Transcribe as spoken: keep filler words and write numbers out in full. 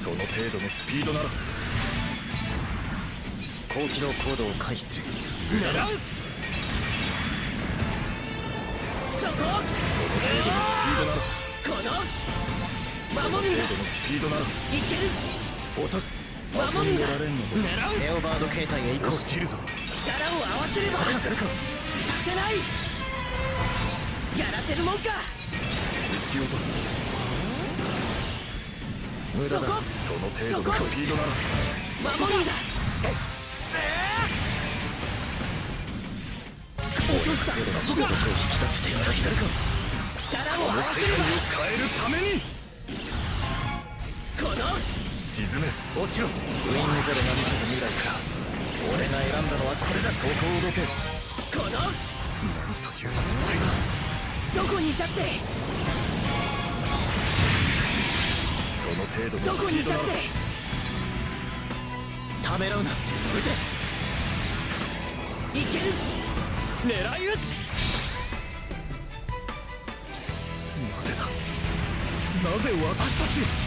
その程度のスピードなら高機動コードを回避する。 狙う。そこ。その程度のスピードならこの守るんだ。 その程度のスピードならいける。 落とす。 守るんだ。 られんのだ。 狙う。 ネオバード形態へ移行するぞ。 力を合わせればさせるか。 させない。やらせるもんか。 撃ち落とす。無駄だ。その程度のスピードなら守るんだ。落とした。そこが引き出せてやらせるか。 力を合わせれ世界を変えるためにばこの沈め。もちろんウィングゼロが見せた未来から俺が選んだのはこれだ。そこをどけ。 このなんという失敗だ。 どこにいたって。 その程度のどこにいスピードならたってためらうな。撃て。 いける。狙い撃つ。 なぜだ。なぜ私たち